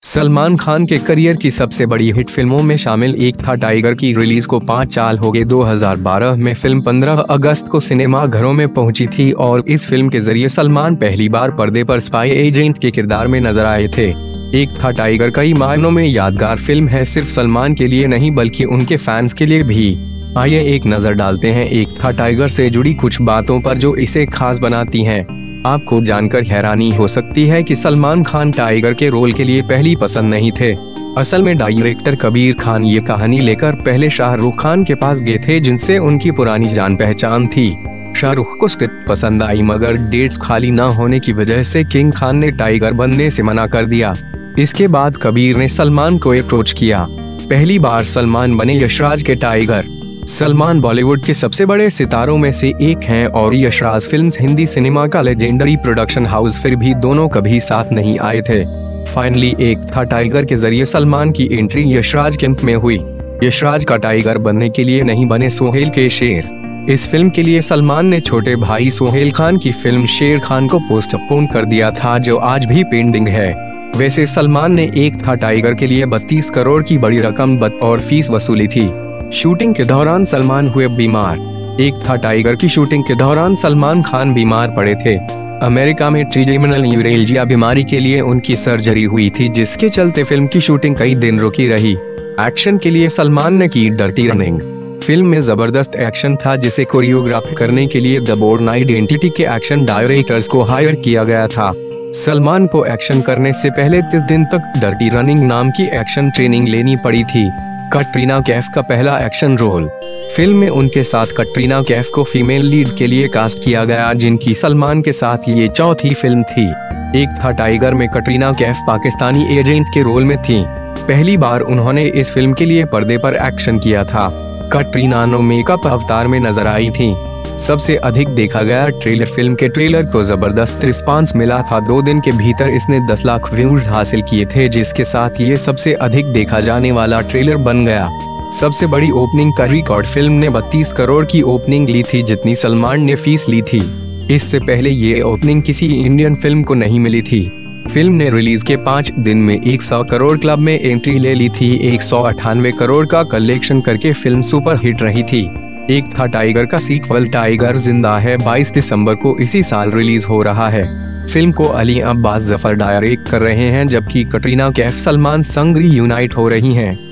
सलमान खान के करियर की सबसे बड़ी हिट फिल्मों में शामिल एक था टाइगर की रिलीज को 5 साल हो गए। 2012 में फिल्म 15 अगस्त को सिनेमा घरों में पहुंची थी और इस फिल्म के जरिए सलमान पहली बार पर्दे पर स्पाई एजेंट के किरदार में नजर आए थे। एक था टाइगर कई मायनों में यादगार फिल्म है, सिर्फ सलमान के लिए नहीं बल्कि उनके फैंस के लिए भी। आइए एक नजर डालते हैं एक था टाइगर से जुड़ी कुछ बातों पर जो इसे खास बनाती हैं। आपको जानकर हैरानी हो सकती है कि सलमान खान टाइगर के रोल के लिए पहली पसंद नहीं थे। असल में डायरेक्टर कबीर खान ये कहानी लेकर पहले शाहरुख खान के पास गए थे, जिनसे उनकी पुरानी जान पहचान थी। शाहरुख को स्क्रिप्ट पसंद आई मगर डेट्स खाली न होने की वजह से किंग खान ने टाइगर बनने से मना कर दिया। इसके बाद कबीर ने सलमान को अप्रोच किया। पहली बार सलमान बने यशराज के टाइगर। सलमान बॉलीवुड के सबसे बड़े सितारों में से एक हैं और यशराज फिल्म्स हिंदी सिनेमा का लेजेंडरी प्रोडक्शन हाउस, फिर भी दोनों कभी साथ नहीं आए थे। फाइनली एक था टाइगर के जरिए सलमान की एंट्री यशराज कैंप में हुई। यशराज का टाइगर बनने के लिए नहीं बने सोहेल के शेर। इस फिल्म के लिए सलमान ने छोटे भाई सोहेल खान की फिल्म शेर खान को पोस्टपोन कर दिया था, जो आज भी पेंडिंग है। वैसे सलमान ने एक था टाइगर के लिए 32 करोड़ की बड़ी रकम और फीस वसूली थी। शूटिंग के दौरान सलमान हुए बीमार। एक था टाइगर की शूटिंग के दौरान सलमान खान बीमार पड़े थे। अमेरिका में ट्रिजेमिनल न्यूरेल्जिया बीमारी के लिए उनकी सर्जरी हुई थी, जिसके चलते फिल्म की शूटिंग कई दिन रुकी रही। एक्शन के लिए सलमान ने की डर्टी रनिंग। फिल्म में जबरदस्त एक्शन था, जिसे कोरियोग्राफ करने के लिए द बोर्न आइडेंटिटी के एक्शन डायरेक्टर्स को हायर किया गया था। सलमान को एक्शन करने से पहले 30 दिन तक डर्टी रनिंग नाम की एक्शन ट्रेनिंग लेनी पड़ी थी। कटरीना कैफ का पहला एक्शन रोल। फिल्म में उनके साथ कटरीना कैफ को फीमेल लीड के लिए कास्ट किया गया, जिनकी सलमान के साथ ये चौथी फिल्म थी। एक था टाइगर में कटरीना कैफ पाकिस्तानी एजेंट के रोल में थी। पहली बार उन्होंने इस फिल्म के लिए पर्दे पर एक्शन किया था। कटरीना नो मेकअप अवतार में नजर आई थी। सबसे अधिक देखा गया ट्रेलर। फिल्म के ट्रेलर को जबरदस्त रिस्पांस मिला था। 2 दिन के भीतर इसने 10 लाख व्यूज हासिल किए थे, जिसके साथ ये सबसे अधिक देखा जाने वाला ट्रेलर बन गया। सबसे बड़ी ओपनिंग का रिकॉर्ड। फिल्म ने 32 करोड़ की ओपनिंग ली थी, जितनी सलमान ने फीस ली थी। इससे पहले ये ओपनिंग किसी इंडियन फिल्म को नहीं मिली थी। फिल्म ने रिलीज के 5 दिन में 100 करोड़ क्लब में एंट्री ले ली थी। 198 करोड़ का कलेक्शन करके फिल्म सुपर हिट रही थी। एक था टाइगर का सीक्वल टाइगर जिंदा है 22 दिसंबर को इसी साल रिलीज हो रहा है। फिल्म को अली अब्बास जफर डायरेक्ट कर रहे हैं, जबकि कटरीना कैफ सलमान संग रीयूनाइट हो रही हैं।